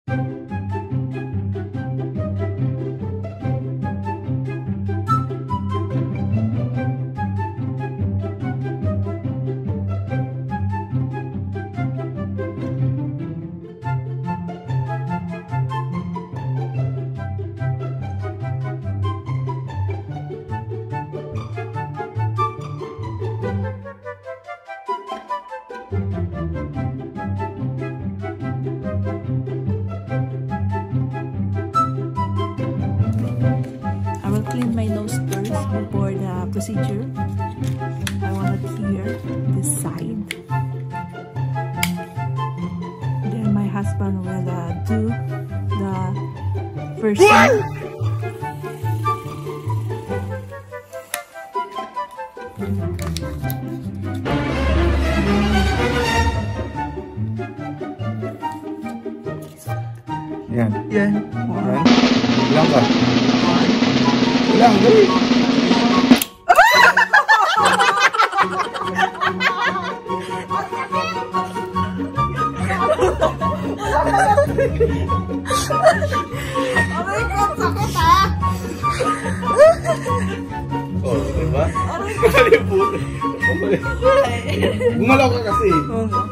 Clean my nose first before the procedure. I want to clear this side. Then my husband will do the first side. Yan. Yan. Yan. Ilang ka? Ilang, dali. Aray ko, sakit ha! Oh, diba? Kalibut. Gumalaw ka kasi.